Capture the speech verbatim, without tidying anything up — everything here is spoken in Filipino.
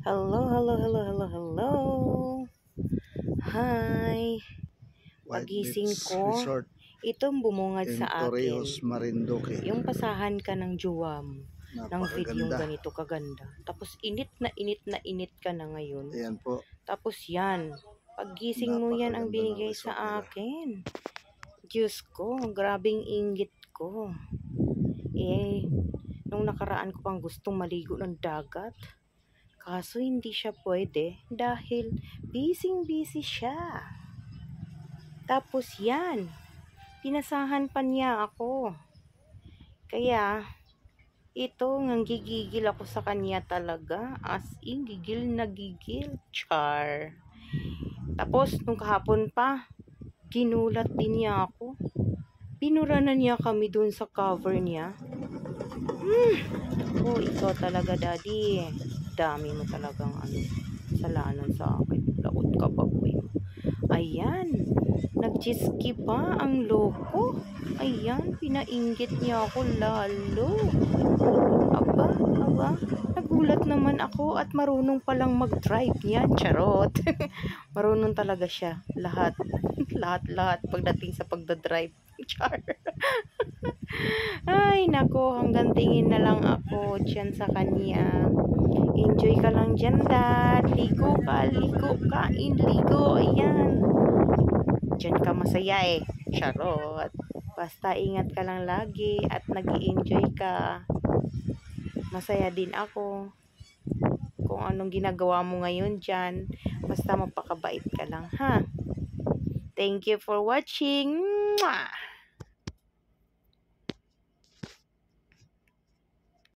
Hello, hello, hello, hello, hello. Hi. White Pagising Beach ko, Resort itong bumungad in sa akin. Torrijos, Marinduque. Yung pasahan ka ng juwam ng videong Napakaganda. ganito kaganda. Tapos init na init na init ka na ngayon. Ayan po, Tapos yan, paggising mo yan ang napakaganda ng binigay resort sa nila. akin. Diyos ko, grabing inggit ko. Eh, nung nakaraan ko pang gustong maligo ng dagat. Kaso hindi siya pwede dahil busy-busy siya. Tapos yan, pinasahan pa niya ako. Kaya, ito, nanggigigil ako sa kanya talaga. As in, gigil na gigil. Char. Tapos, nung kahapon pa, ginulat din niya ako. Pinura na niya kami dun sa cover niya. Hmm. Oh, ikaw talaga, daddy. Dami mo talagang ano, salanan sa akin. Laot ka pa, boy. Ayan. Nag-jiski pa ang loko. Ayan, pinainggit niya ako lalo. Aba, aba. Nagulat naman ako at marunong palang mag-drive niyan. Charot. Marunong talaga siya. Lahat. Lahat-lahat pagdating sa pagdadrive. Char. Ay, nako. Hanggang tingin na lang ako dyan sa kanya. Enjoy ka lang dyan, dad. Ligo ka, ligo, kain, ligo. Ayan. Diyan ka masaya eh. Charot. Basta ingat ka lang lagi at nag-i-enjoy ka. Masaya din ako. Kung anong ginagawa mo ngayon dyan. Basta mapakabait ka lang, ha? Thank you for watching. Mwah!